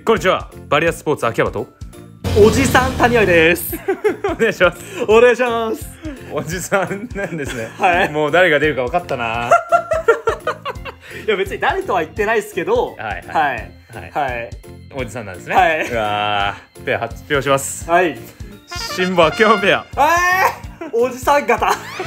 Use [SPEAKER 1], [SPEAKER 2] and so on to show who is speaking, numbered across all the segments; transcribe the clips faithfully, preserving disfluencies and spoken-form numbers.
[SPEAKER 1] こんにちは。バリアスポーツ秋山と
[SPEAKER 2] おじさん谷合です。
[SPEAKER 1] お願いします。
[SPEAKER 2] お願いします。
[SPEAKER 1] おじさんなんですね。
[SPEAKER 2] はい。
[SPEAKER 1] もう誰が出るか分かったな。
[SPEAKER 2] いや別に誰とは言ってないですけど、
[SPEAKER 1] はいはい
[SPEAKER 2] はい
[SPEAKER 1] はい
[SPEAKER 2] はい。
[SPEAKER 1] おじさんなんですね。
[SPEAKER 2] はい。
[SPEAKER 1] うわー、ペア発表します。
[SPEAKER 2] はい。
[SPEAKER 1] 新保秋山ペア。
[SPEAKER 2] えー、おじさん方。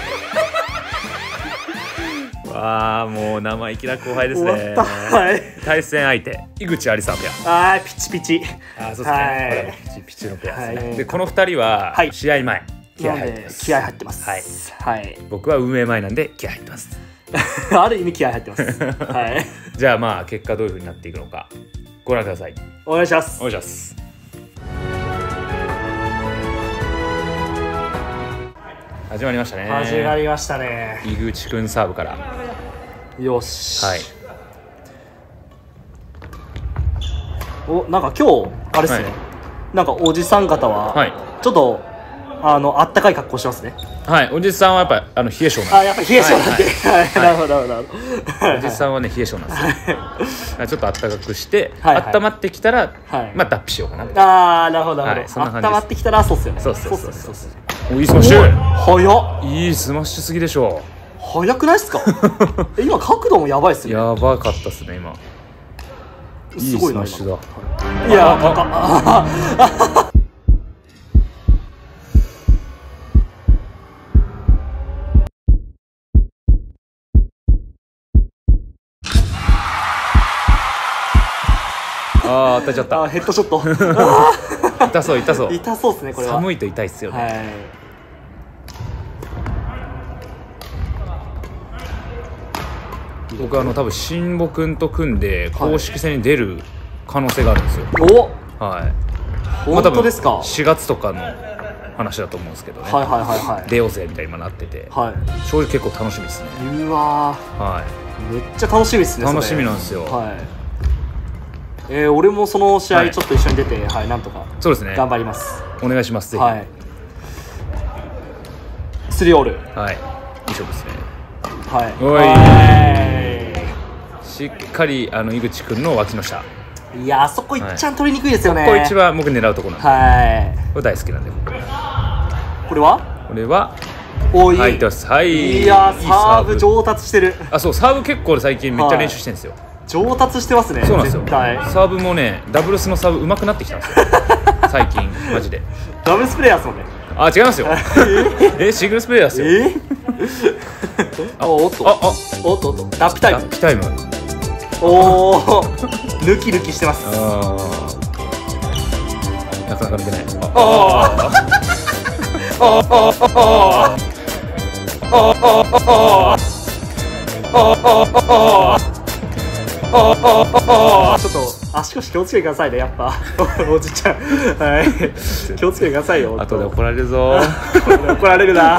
[SPEAKER 1] わあ、もう生意気な後輩ですね。
[SPEAKER 2] 終わった。はい。
[SPEAKER 1] 対戦相手井口有沙ペア。
[SPEAKER 2] あー、ピチピチ。
[SPEAKER 1] あー、そうですね。
[SPEAKER 2] はい。
[SPEAKER 1] ピチピチのペアですね。
[SPEAKER 2] はい、
[SPEAKER 1] でこのふたりは試合前、気合入ってます。
[SPEAKER 2] 気合入ってます。はい。はい。
[SPEAKER 1] 僕は運営前なんで気合入ってます。
[SPEAKER 2] ある意味気合入ってます。はい。
[SPEAKER 1] じゃあまあ結果どういう風になっていくのかご覧ください。
[SPEAKER 2] お願いします。
[SPEAKER 1] お願いします。始まりましたね。
[SPEAKER 2] 始まりましたね。
[SPEAKER 1] 井口くんサーブから。
[SPEAKER 2] よし。はい。お、なんか今日あれですね。はい、なんかおじさん方は、はい、ちょっとあのあったかい格好してますね。
[SPEAKER 1] はい、おじさんはやっぱあの冷え性なんで。
[SPEAKER 2] あ、やっぱ冷え性なんで。はい、なるほどなるほど。
[SPEAKER 1] おじさんはね冷え性なんですよ。ちょっとあったかくして温まってきたらまあ脱皮しようかな。
[SPEAKER 2] ああ、なるほどなるほど。温まってきたらそうっすよね。
[SPEAKER 1] そうそうそうそう。お、いいスマッシュ。
[SPEAKER 2] 早っ。
[SPEAKER 1] いいスマッシュすぎでしょう。
[SPEAKER 2] 早くないっすか。今角度もやばいっすね。
[SPEAKER 1] やばかったっすね今。
[SPEAKER 2] すごいな。
[SPEAKER 1] いいスマッシュだ。
[SPEAKER 2] いや高っ。
[SPEAKER 1] ああ、当たっちゃった。
[SPEAKER 2] あ、ヘッドショット。
[SPEAKER 1] 痛そう痛そう。
[SPEAKER 2] 痛そうですねこれは。
[SPEAKER 1] 寒いと痛いっすよね。はい。僕はあの多分新保くんと組んで公式戦に出る可能性があるんですよ。
[SPEAKER 2] お、
[SPEAKER 1] はい。
[SPEAKER 2] 本当ですか。
[SPEAKER 1] しがつとかの話だと思うんですけどね。
[SPEAKER 2] はいはいはいはい。
[SPEAKER 1] 出ようぜみたいに今なってて、はい。正直結構楽しみですね。
[SPEAKER 2] うわー。はい。めっちゃ楽しみですね。
[SPEAKER 1] 楽しみなんですよ。はい。
[SPEAKER 2] えー、俺もその試合ちょっと一緒に出て、はい、はい、なんとか
[SPEAKER 1] そうですね
[SPEAKER 2] 頑張ります。
[SPEAKER 1] お願いします。ぜひ。はい。
[SPEAKER 2] スリーオール。
[SPEAKER 1] はい。いい勝負ですね。
[SPEAKER 2] はい。
[SPEAKER 1] おい。しっかりあの井口くんの脇の下。
[SPEAKER 2] いや、あそこいっちゃん取りにくいですよね。
[SPEAKER 1] ここ一番僕狙うところなんで。はい。これ大好きなんで。
[SPEAKER 2] これは？
[SPEAKER 1] これは。
[SPEAKER 2] おい。
[SPEAKER 1] 入ってます。はい。
[SPEAKER 2] いや、サーブ上達してる。
[SPEAKER 1] あ、そう、サーブ結構最近めっちゃ練習してるんですよ。
[SPEAKER 2] 上達してますね。
[SPEAKER 1] そうなんですよ。サーブもね、ダブルスのサーブ上手くなってきたんですよ。最近マジで。
[SPEAKER 2] ダブルスプレーヤーですもんね。
[SPEAKER 1] あ、違いますよ。え、シングルスプレーヤーですよ。
[SPEAKER 2] え？あ、おっと。あ、あ、おっとおっと。脱皮タイム。
[SPEAKER 1] 脱皮タイム。
[SPEAKER 2] おお。ヌキヌキしてます。
[SPEAKER 1] なかなか抜けない。
[SPEAKER 2] ああ。ああああああああ。ちょっと足腰気をつけてくださいね、やっぱ。おじちゃん、はい、気をつけてくださいよ。
[SPEAKER 1] 後で怒られるぞ。
[SPEAKER 2] 怒られるな。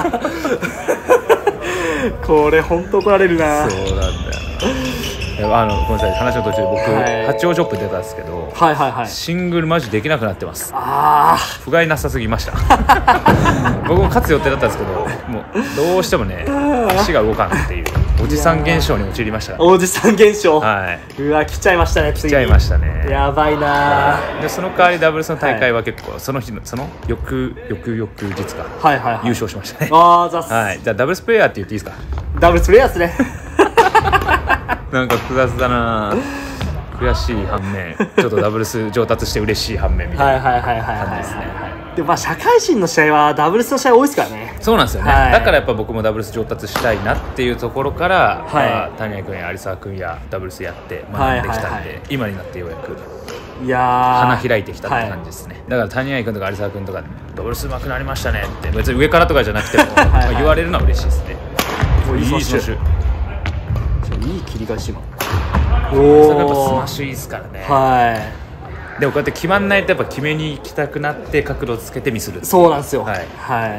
[SPEAKER 2] これ本当怒られるな。
[SPEAKER 1] そうなんだよな。あのごめんなさい、話の途中で僕、はい、八王子オープン出たんですけど、はいはいはい、シングルマジできなくなってます。ああ、不甲斐なさすぎました。僕も勝つ予定だったんですけど、もうどうしてもね足が動かんっていうおじさん現象に陥りました。
[SPEAKER 2] おじさん現象。
[SPEAKER 1] はい。
[SPEAKER 2] うわ、来ちゃいましたね。
[SPEAKER 1] 来ちゃいましたね。
[SPEAKER 2] やばいな。
[SPEAKER 1] でその代わりダブルスの大会は結構、はい、その日のその翌翌翌日か、はいはいはい、優勝しましたね。
[SPEAKER 2] ああ、ざっす。
[SPEAKER 1] はい。じゃあダブルスプレーヤーって言っていいですか。
[SPEAKER 2] ダブルスプレーヤーですね。
[SPEAKER 1] なんか複雑だな。悔しい反面ちょっとダブルス上達して嬉しい反面みたいな感じですね。
[SPEAKER 2] でもまあ社会人の試合はダブルスの試合多いですからね。
[SPEAKER 1] そうなんですよね、はい、だからやっぱ僕もダブルス上達したいなっていうところから、はい、まあ、谷合君や有沢君やダブルスやって学んできたんで、今になってようやくいや花開いてきたって感じですね、はい、だから谷合君とか有沢君とかダブルス上手くなりましたねって別に上からとかじゃなくてもはい、まあ、言われるのは嬉しいですね。いいスマッシュ、
[SPEAKER 2] いい切り返し今。
[SPEAKER 1] おお、やっぱスマッシュいいですからね。はい。でもこうやって決まんないとやっぱ決めに行きたくなって角度をつけてミスる。
[SPEAKER 2] そうなんですよ。はい。はい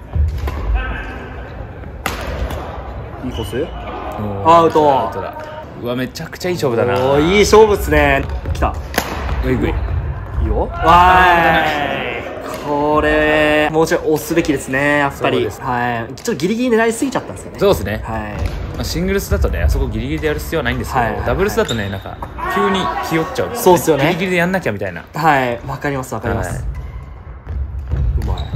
[SPEAKER 2] 。いいコース？アウト。
[SPEAKER 1] アウトだ。うわ、めちゃくちゃいい勝負だな。
[SPEAKER 2] おお、いい勝負っすね。来た。
[SPEAKER 1] ぐいぐい。い
[SPEAKER 2] いよ。わーい。これもうちょい押すべきですね、やっぱり。はい。ちょっとギリギリ狙いすぎちゃったんですよね。
[SPEAKER 1] そうですね。
[SPEAKER 2] はい。
[SPEAKER 1] シングルスだとね、あそこギリギリでやる必要はないんですけど、ダブルスだとね、なんか急に気負っちゃうんですよね。
[SPEAKER 2] そうっすよね。
[SPEAKER 1] ギリギリでやんなきゃみたいな。
[SPEAKER 2] はい、わかりますわかります、はい、うまい。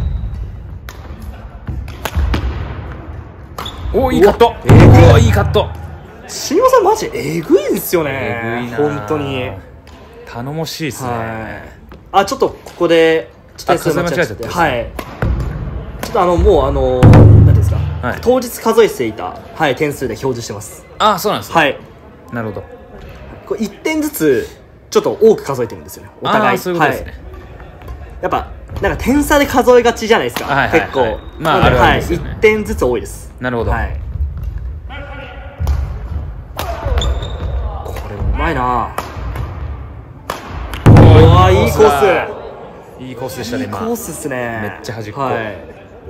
[SPEAKER 1] おー、いいカット。
[SPEAKER 2] えぐい。
[SPEAKER 1] おー、いいカット。
[SPEAKER 2] 新山さんマジえぐいですよね。
[SPEAKER 1] えぐいな
[SPEAKER 2] 本当に
[SPEAKER 1] 頼もしいっすね。
[SPEAKER 2] あ、ちょっとここでちょっと
[SPEAKER 1] 数え間違えちゃった。
[SPEAKER 2] はい、ちょっとあのもうあの何ていうんですか、はい、当日数えていた、はい、点数で表示してます。
[SPEAKER 1] あ、そうなんですね。
[SPEAKER 2] はい、
[SPEAKER 1] なるほど。
[SPEAKER 2] これいってんずつちょっと多く数えてるんですよね、お互い。
[SPEAKER 1] そういうことですね、はい、
[SPEAKER 2] やっぱなんか点差で数えがちじゃないですか、はいはいはい、結構
[SPEAKER 1] まああるあるですよね、
[SPEAKER 2] はい、いってんずつ多いです。なるほど、はい、これうまいな。うわ、いいコー
[SPEAKER 1] ス、いいコースでしたね。
[SPEAKER 2] いいコースですね。
[SPEAKER 1] めっちゃ端っこ、
[SPEAKER 2] はい、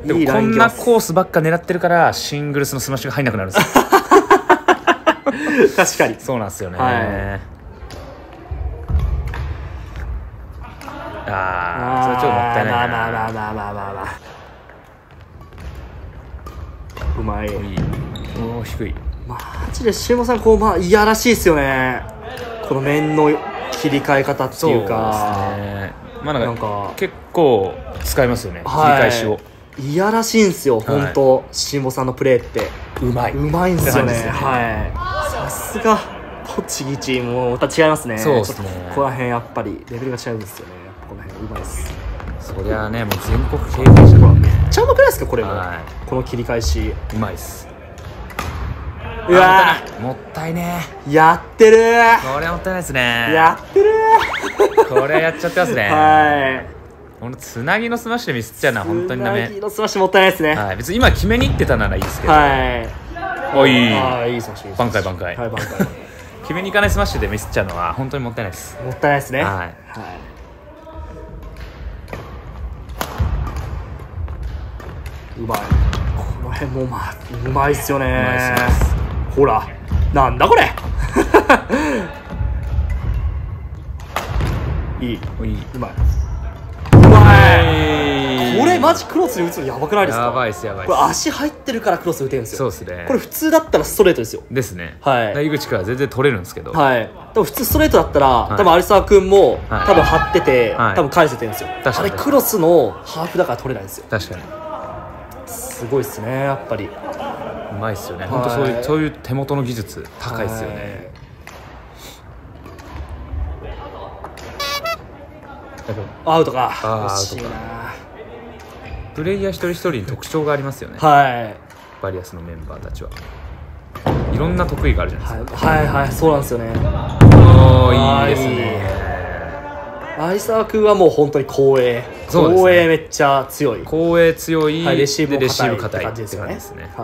[SPEAKER 1] でもこんなコースばっか狙ってるからシングルスのスマッシュが入んなくなるんですよ
[SPEAKER 2] 確かに
[SPEAKER 1] そうなんですよね、
[SPEAKER 2] はい、
[SPEAKER 1] ああ、それちょっともったいないな。
[SPEAKER 2] まあまあまあまあまあまあまあ、うまい。いい。
[SPEAKER 1] おー、低い。
[SPEAKER 2] マジでシウマさん、こう、まあいやらしいですよね、この面の切り替え方っていうか。
[SPEAKER 1] そうですね、まあなんか結構使いますよね、はい、切り返しを。
[SPEAKER 2] いやらしいんですよ、はい、本当シウマさんのプレーって
[SPEAKER 1] うまい、
[SPEAKER 2] うまいんですよね。はい、さすが栃木チームもまた違いますね。
[SPEAKER 1] そうですね、
[SPEAKER 2] ここら辺やっぱりレベルが違うんですよね。この辺うまいです。
[SPEAKER 1] そりゃね、もう全国経験者からね、
[SPEAKER 2] めっちゃうまくないですかこれも、
[SPEAKER 1] はい、
[SPEAKER 2] この切り返し
[SPEAKER 1] うまいっす。
[SPEAKER 2] うわ
[SPEAKER 1] ー、もったいね
[SPEAKER 2] ー、やってるー。
[SPEAKER 1] これはもったいないですね。
[SPEAKER 2] やってる
[SPEAKER 1] ーこれやっちゃってますね。
[SPEAKER 2] はい、
[SPEAKER 1] このつなぎのスマッシュでミスっちゃうのは本当にダメ。
[SPEAKER 2] つなぎのスマッシュもったいないですね。
[SPEAKER 1] はい、別に今決めにいってたならいいですけど、
[SPEAKER 2] はい、
[SPEAKER 1] おい、
[SPEAKER 2] あ、いいスマッシュ、
[SPEAKER 1] 挽回挽回、
[SPEAKER 2] はい、挽回
[SPEAKER 1] 決めにいかないスマッシュでミスっちゃうのは本当にもったいないです。
[SPEAKER 2] もったいないですね。
[SPEAKER 1] はい、はい、
[SPEAKER 2] うまい。この辺もまあうまいっすよね。ほら、なんだこれいい、いい、うまい、うまい。これマジクロスで打つのやばくないですか。
[SPEAKER 1] やばいっす、やばいっす。
[SPEAKER 2] これ足入ってるからクロス打てるんですよ。
[SPEAKER 1] そうですね。
[SPEAKER 2] これ普通だったらストレートですよ。
[SPEAKER 1] ですね。
[SPEAKER 2] はい、
[SPEAKER 1] 井口から全然取れるんですけど、
[SPEAKER 2] はい、多分普通ストレートだったら、はい、多分有沢君も、はい、多分張ってて、はい、多分返せてるんですよ。あれクロスのハーフだから取れないんですよ。
[SPEAKER 1] 確かに
[SPEAKER 2] すごいっすね、やっぱりう
[SPEAKER 1] まいっすよね。本当そういうそういう手元の技術高いっすよね。
[SPEAKER 2] アウトか。
[SPEAKER 1] 惜しいな。プレイヤー一人一人に特徴がありますよね。
[SPEAKER 2] はい、
[SPEAKER 1] バリアスのメンバーたちはいろんな得意があるじゃないですか。
[SPEAKER 2] はいはいはい、そうなんですよね。
[SPEAKER 1] おー、いいですね。
[SPEAKER 2] 有沢君はもう本当に後衛、後衛めっちゃ強い、
[SPEAKER 1] 後衛強い、
[SPEAKER 2] はい、レシーブも
[SPEAKER 1] 硬い
[SPEAKER 2] 感じですよね。はい、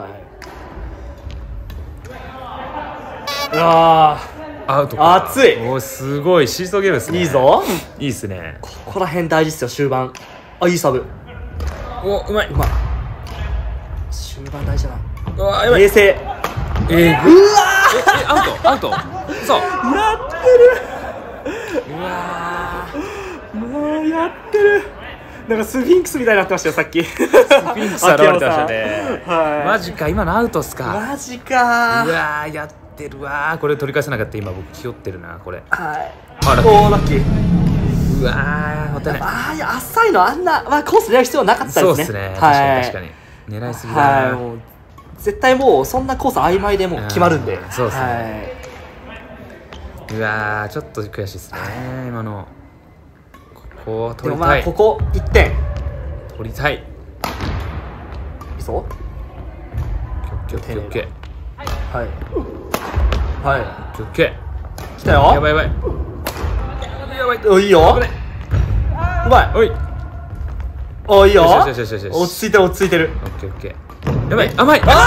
[SPEAKER 1] うわー、アウトか。
[SPEAKER 2] 熱い。
[SPEAKER 1] おー、すごいシーソーゲームですね。
[SPEAKER 2] いいぞ、
[SPEAKER 1] いいっすね。
[SPEAKER 2] ここら辺大事ですよ、終盤。あ、いいサーブ。
[SPEAKER 1] お、うまい、
[SPEAKER 2] うまい。終盤大事だな。
[SPEAKER 1] うわー、やばい。
[SPEAKER 2] 冷静。
[SPEAKER 1] えー、うわー、え、アウト、アウト。そう。
[SPEAKER 2] やってる。
[SPEAKER 1] うわ
[SPEAKER 2] ー、もうやってる。なんかスフィンクスみたいになってましたよ、さっき。スフ
[SPEAKER 1] ィンクス現れてましたね。はい。マジか、今のアウトっすか。
[SPEAKER 2] マジか。
[SPEAKER 1] うわー、やってるわー。これ取り返せなかった。今僕気負ってるな、これ。
[SPEAKER 2] はい。あ、ラッキー。おー、ラッキー。
[SPEAKER 1] うわー、もったいない。
[SPEAKER 2] ああ、いや、浅いのあんな、まあ、コース狙う必要なかったですね。
[SPEAKER 1] そうですね。確かに確かに。狙いすぎだな。
[SPEAKER 2] はい、もう絶対もうそんなコース曖昧でもう決まるんで。
[SPEAKER 1] そうですね。うわー、ちょっと悔しいですね、今の。ここ取りたい。
[SPEAKER 2] でもまあここいってん
[SPEAKER 1] 取りたい。
[SPEAKER 2] いいぞ。
[SPEAKER 1] オッケーオッケー。
[SPEAKER 2] はいはい、
[SPEAKER 1] オッケー。
[SPEAKER 2] 来たよ。
[SPEAKER 1] やばいやばいやばい。
[SPEAKER 2] お、いいよ。うまい。
[SPEAKER 1] おい、
[SPEAKER 2] お、いいよ。
[SPEAKER 1] よしよしよしよしよし。
[SPEAKER 2] 落ち着いてる落ち着いてる。
[SPEAKER 1] オッケーオッケー。やばい、甘い。あ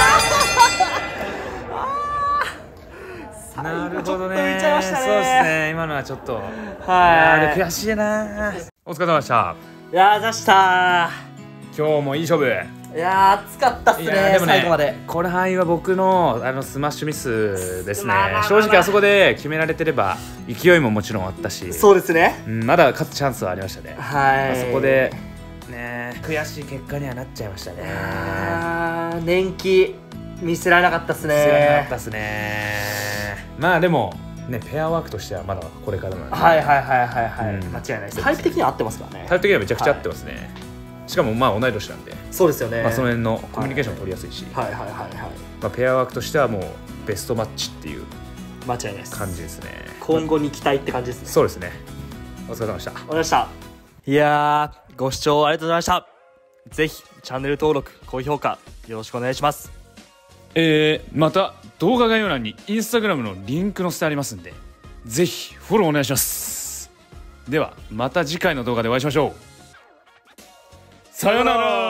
[SPEAKER 1] あ、なるほどね。そうですね、今のはちょっと、はい、あれ悔しいな。お疲れ様でした。
[SPEAKER 2] いやー、出した。
[SPEAKER 1] 今日もいい勝負。
[SPEAKER 2] いやー、熱かったっすね。でもね、最後まで。
[SPEAKER 1] この範囲は僕のあのスマッシュミスですね。正直あそこで決められてれば勢いももちろんあったし、
[SPEAKER 2] そうですね、
[SPEAKER 1] うん、まだ勝つチャンスはありましたね。
[SPEAKER 2] はい、
[SPEAKER 1] あそこでね、悔しい結果にはなっちゃいましたね。
[SPEAKER 2] あー、年季見せられなかったっすね。
[SPEAKER 1] 見せられなかったっすね。まあでもねペアワークとしてはまだこれからなんで、
[SPEAKER 2] はいはいはいはいはい、うん、間違いないです。タイプ的には合ってますからね。
[SPEAKER 1] タイプ的にはめちゃくちゃ合ってますね、はい、しかもまあ同い年なんで。
[SPEAKER 2] そうですよね、
[SPEAKER 1] まあ、その辺のコミュニケーションも取りやすいし、
[SPEAKER 2] はいはいはいはい、
[SPEAKER 1] まあ、ペアワークとしてはもうベストマッチっていう
[SPEAKER 2] 間違いないです
[SPEAKER 1] 感じですね。
[SPEAKER 2] 今後に期待って感じですね。
[SPEAKER 1] そうですね。お疲れ様でした。お疲
[SPEAKER 2] れ様でした。いやー、ご視聴ありがとうございました。ぜひチャンネル登録高評価よろしくお願いします。
[SPEAKER 1] えー、また動画概要欄にインスタグラムのリンク載せてありますんで、ぜひフォローお願いします。ではまた次回の動画でお会いしましょう。さよなら。